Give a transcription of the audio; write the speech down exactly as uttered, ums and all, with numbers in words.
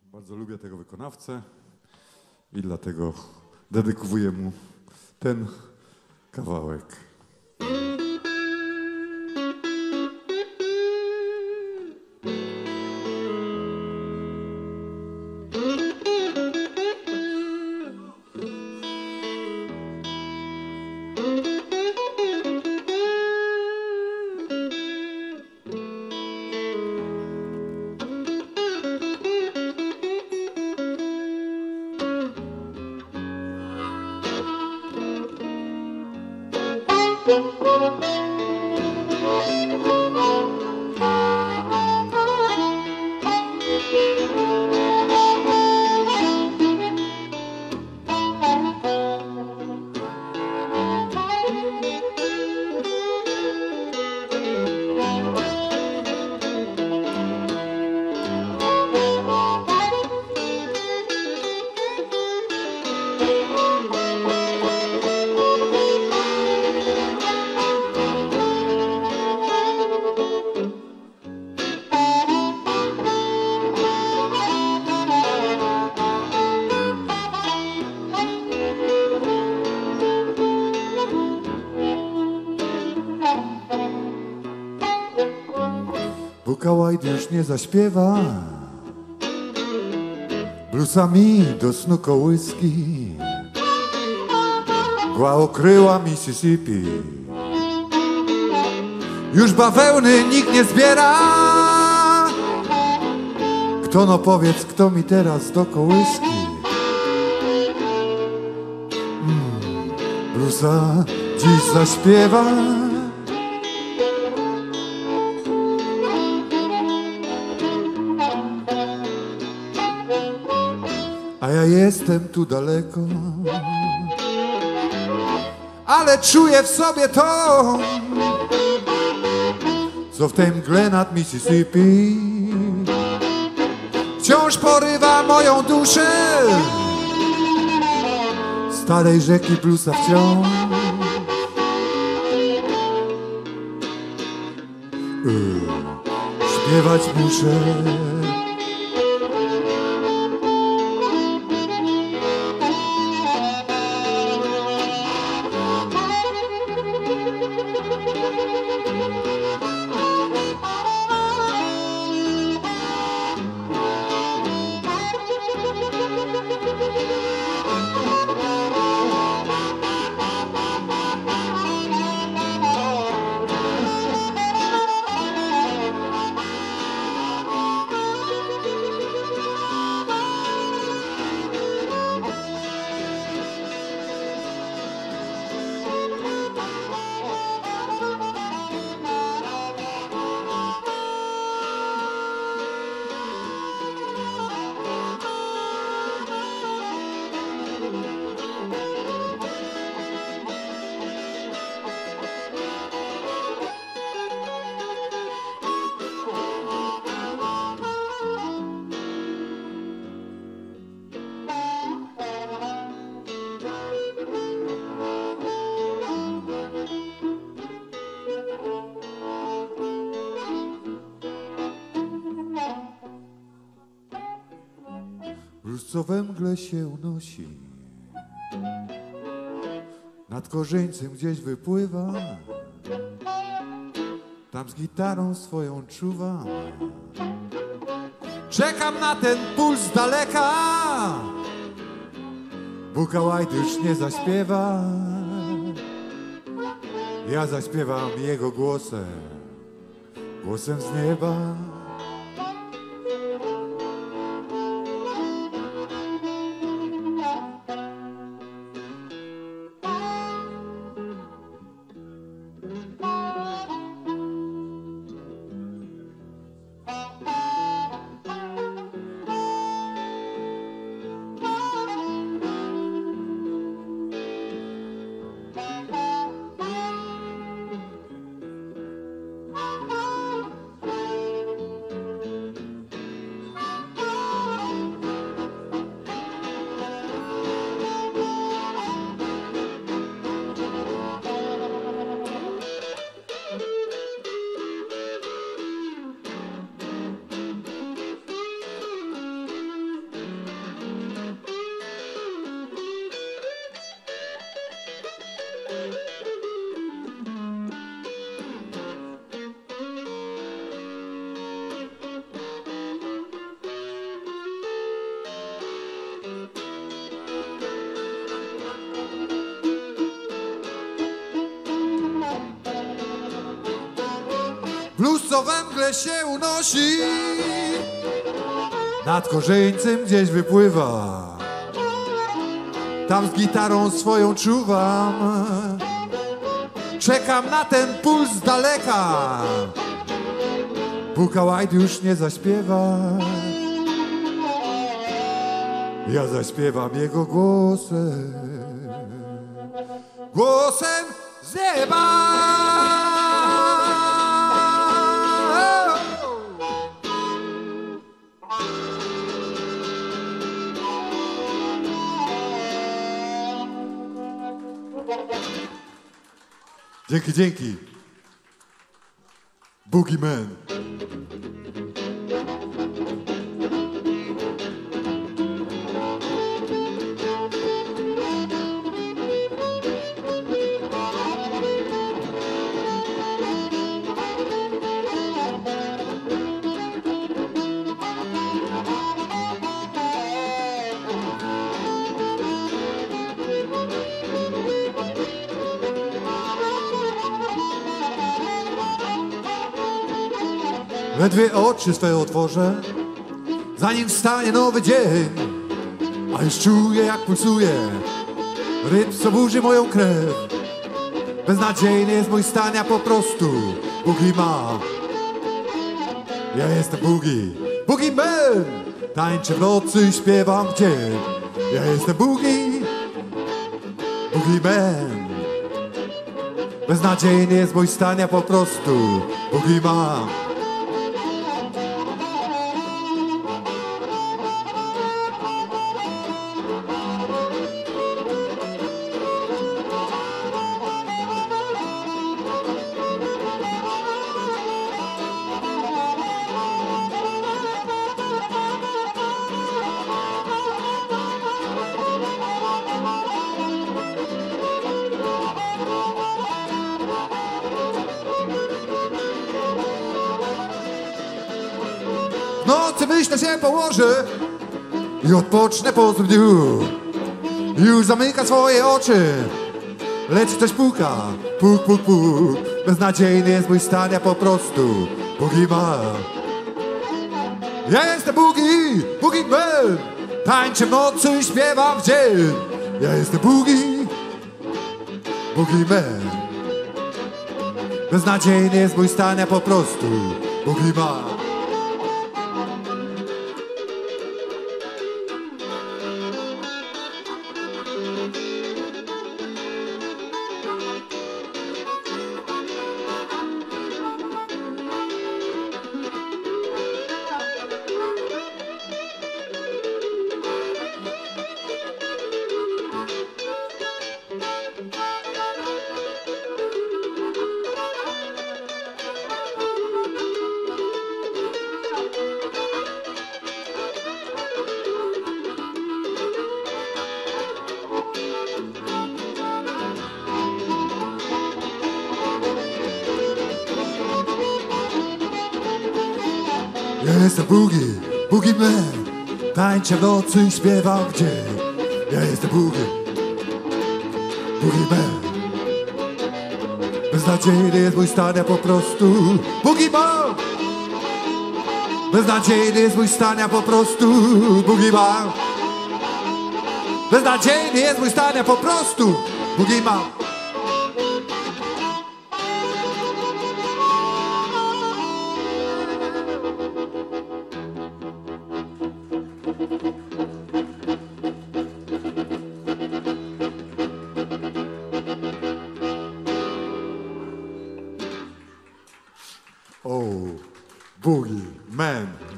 Bardzo lubię tego wykonawcę i dlatego dedykowuję mu ten kawałek. Buka White już nie zaśpiewa bluesami do snu kołyski. Mgła okryła Mississippi, już bawełny nikt nie zbiera. Kto, no powiedz, kto mi teraz do kołyski mm, bluesa dziś zaśpiewa? A ja jestem tu daleko, ale czuję w sobie to, co w tej mgle nad Mississippi wciąż porywa moją duszę. Starej rzeki bluesa wciąż yy, śpiewać muszę. Blues, co we mgle się unosi, nad Korzyńcem gdzieś wypływa, tam z gitarą swoją czuwa. Czekam na ten puls z daleka, Buka White już nie zaśpiewa. Ja zaśpiewam jego głosem, głosem z nieba. Blues, co we mgle się unosi, nad Korzeńcem gdzieś wypływa. Tam z gitarą swoją czuwam, czekam na ten puls z daleka. Buka White już nie zaśpiewa, ja zaśpiewam jego głosem, głosem z nieba. Dzięki, dzięki. Boogeyman. Ledwie oczy swe otworzę, zanim wstanie nowy dzień, a już czuję, jak pulsuje rytm, co burzy moją krew. Beznadziejny jest mój stan, ja po prostu Boogie mam. Ja jestem Boogie, Boogie Man. Tańczę w nocy i śpiewam w dzień. Ja jestem Boogie, Boogie Man. Beznadziejny jest mój stan, ja po prostu Boogie mam. W nocy myślę się położę i odpocznę po dniu. Już zamyka swoje oczy, lecz ktoś puka, puk, puk, puk. Beznadziejny jest mój stan, ja po prostu Boogie mam. Ja jestem Boogie, Boogie Man. Tańczę w nocy i śpiewam w dzień. Ja jestem Boogie, Boogie Man. Beznadziejny jest mój stan, ja po prostu Boogie mam. Ja jestem Boogie, Boogie Man. Tańczę w nocy i śpiewam w dzień. Ja jestem Boogie, Boogie Man. Beznadziejny jest mój stan, ja po prostu Boogie mam. Beznadziejny jest mój stan, ja po prostu Boogie mam. Beznadziejny jest mój stan, ja po prostu Boogie mam. Oh, Boogie Man.